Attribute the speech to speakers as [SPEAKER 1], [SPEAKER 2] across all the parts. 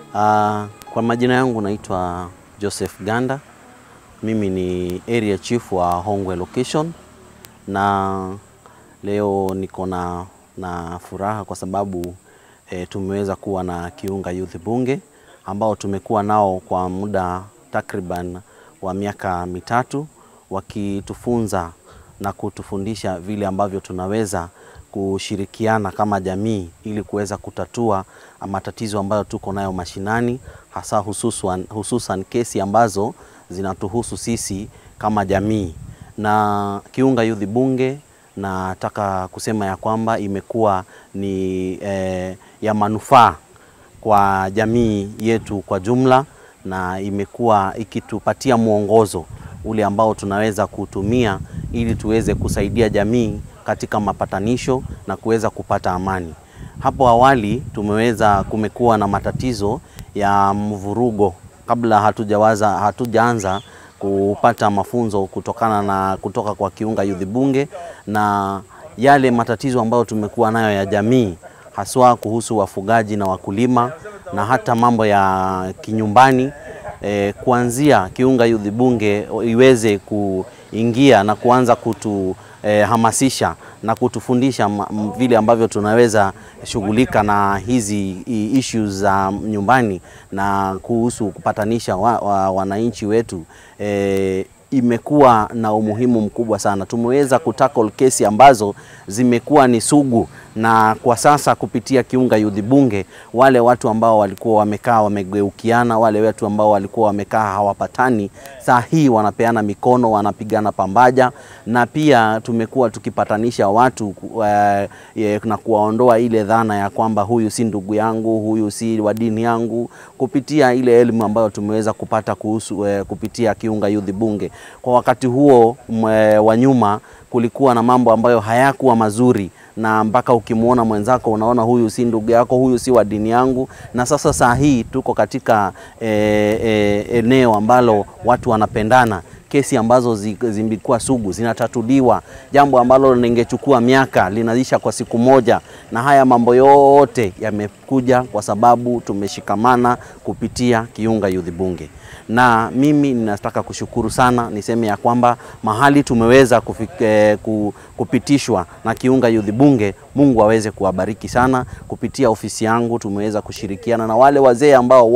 [SPEAKER 1] Kwa majina yangu naitwa Joseph Ganda. Mimi ni area chief wa Hongwe location, na leo niko na furaha kwa sababu tumeweza kuwa na Kiunga Youth Bunge ambao tumekuwa nao kwa muda takriban wa miaka mitatu, wakitufunza na kutufundisha vile ambavyo tunaweza kushirikiana kama jamii ili kuweza kutatua matatizo ambayo tuko nayo mashinani, hasa hususan kesi ambazo zinatuhusu sisi kama jamii. Na Kiunga Youth Bunge nataka kusema ya kwamba imekuwa ni ya manufaa kwa jamii yetu kwa jumla, na imekuwa ikitupatia mwongozo ule ambao tunaweza kutumia ili tuweze kusaidia jamii katika mapatanisho na kuweza kupata amani. Hapo awali kumekuwa na matatizo ya mvurugo kabla hatujaanza kupata mafunzo kutoka kwa Kiunga Youth Bunge, na yale matatizo ambayo tumekuwa nayo ya jamii haswa kuhusu wafugaji na wakulima na hata mambo ya kinyumbani, kuanzia Kiunga Youth Bunge iweze kuingia na kuanza hamasisha na kutufundisha vile ambavyo tunaweza shughulika na hizi issues za nyumbani na kuhusu kupatanisha wananchi wetu. Imekuwa na umuhimu mkubwa sana. Tumeweza kutackle kesi ambazo zimekuwa ni sugu, na kwa sasa kupitia Kiunga Youth Bunge wale watu ambao walikuwa wamekaa wamegeukiana, wale watu ambao walikuwa wamekaa hawapatani, saa hii wanapeana mikono, wanapigana pambaja, na pia tumekuwa tukipatanisha watu na kuwaondoa ile dhana ya kwamba huyu si ndugu yangu, huyu si wa dini yangu, kupitia ile elimu ambayo tumeweza kupata kupitia Kiunga Youth Bunge. Kwa wakati huo wa nyuma kulikuwa na mambo ambayo hayakuwa mazuri, na mpaka ukimuona mwenzako unaona huyu si ndugu yako, huyu si wa dini yangu. Na sasa saa hii tuko katika eneo ambalo watu wanapendana, kesi ambazo zimekuwa sugu zinatatuliwa, jambo ambalo lingechukua miaka linaisha kwa siku moja. Na haya mambo yote yamekuja kwa sababu tumeshikamana kupitia Kiunga Youth Bunge. Na mimi ninataka kushukuru sana, niseme ya kwamba mahali tumeweza kupitishwa na Kiunga Youth Bunge, Mungu aweze kuwabariki sana. Kupitia ofisi yangu tumeweza kushirikiana na wale wazee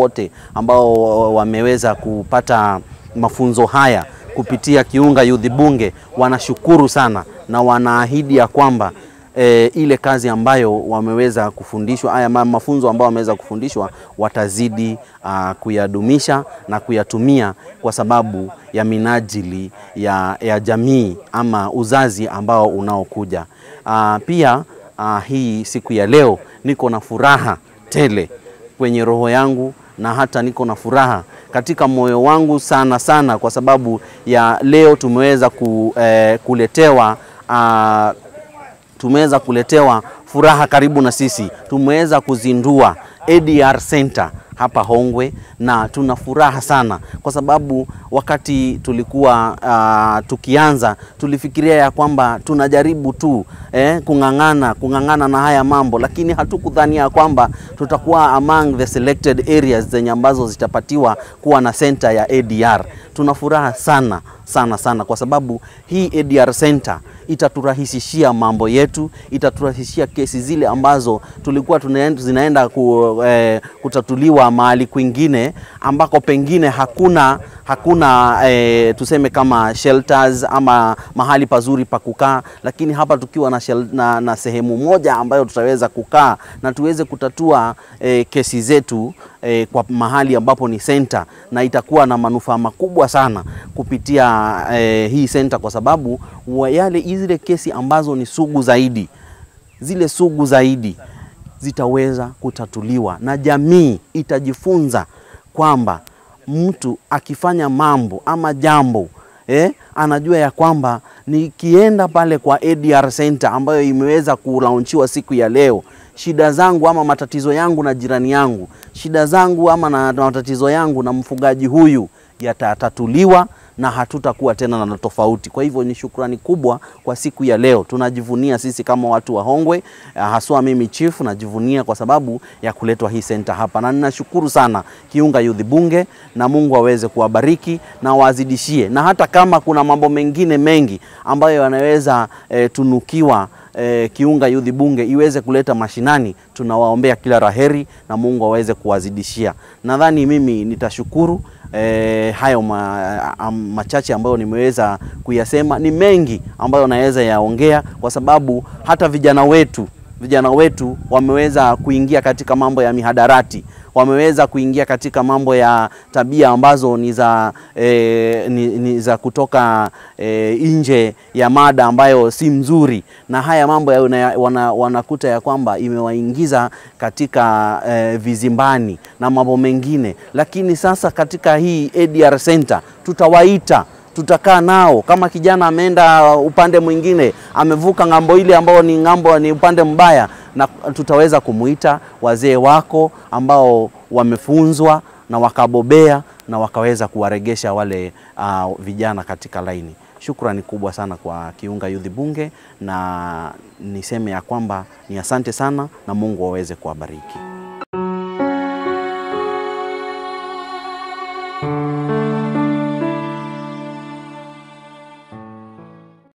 [SPEAKER 1] ambao wameweza kupata mafunzo haya kupitia Kiunga Youth Bunge. Wanashukuru sana na wanaahidi ya kwamba ile kazi ambayo wameweza kufundishwa, haya mafunzo ambayo wameweza kufundishwa, watazidi kuyadumisha na kuyatumia kwa sababu ya minajili ya jamii ama uzazi ambao unaokuja. Pia hii siku ya leo niko na furaha tele kwenye roho yangu, na hata niko na furaha katika moyo wangu sana kwa sababu ya leo tumeweza kuletewa furaha karibu na sisi. Tumeweza kuzindua ADR Center hapa Hongwe, na tuna furaha sana kwa sababu wakati tulikuwa tukianza tulifikiria ya kwamba tunajaribu tu kungangana na haya mambo, lakini hatukudhania kwamba tutakuwa among the selected areas zenye ambazo zitapatiwa kuwa na center ya ADR. Tuna furaha sana kwa sababu hii ADR Center itaturahisishia mambo yetu, itaturahisishia kesi zile ambazo tulikuwa zinaenda kutatuliwa mahali kwingine ambako pengine hakuna tuseme kama shelters ama mahali pazuri pa kukaa, lakini hapa tukiwa na sehemu moja ambayo tutaweza kukaa na tuweze kutatua kesi zetu kwa mahali ambapo ni center, na itakuwa na manufaa makubwa sana kupitia hii center, kwa sababu zile kesi ambazo ni sugu zaidi zitaweza kutatuliwa, na jamii itajifunza kwamba mtu akifanya mambo ama jambo anajua ya kwamba nikienda pale kwa ADR Center ambayo imeweza kulaunchiwa siku ya leo, shida zangu ama matatizo yangu na jirani yangu, shida zangu ama na matatizo yangu na mfugaji huyu yatatatuliwa, na hatutakuwa tena na tofauti. Kwa hivyo ni shukrani kubwa kwa siku ya leo. Tunajivunia sisi kama watu wa Hongwe, haswa mimi chief najivunia kwa sababu ya kuletwa hii center hapa, na ninashukuru sana Kiunga Youth Bunge, na Mungu aweze kuwabariki na wazidishie, na hata kama kuna mambo mengine mengi ambayo yanaweza tunukiwa Kiunga Youth Bunge iweze kuleta mashinani, tunawaombea kila raheri na Mungu aweze kuwazidishia. Nadhani mimi nitashukuru. Hayo machache ambayo nimeweza kuyasema, ni mengi ambayo naweza yaongea kwa sababu hata vijana wetu wameweza kuingia katika mambo ya mihadarati, wameweza kuingia katika mambo ya tabia ambazo ni za kutoka nje ya mada ambayo si mzuri, na haya mambo wanakuta ya kwamba imewaingiza katika vizimbani na mambo mengine. Lakini sasa katika hii ADR Center tutawaita, tutakaa nao. Kama kijana ameenda upande mwingine, amevuka ngambo ile ambao ni upande mbaya, na tutaweza kumuita wazee wako ambao wamefunzwa na wakabobea na wakaweza kuwaregesha wale vijana katika laini. Shukrani kubwa sana kwa Kiunga Youth Bunge, na niseme ya kwamba ni asante sana na Mungu aweze kuwabariki.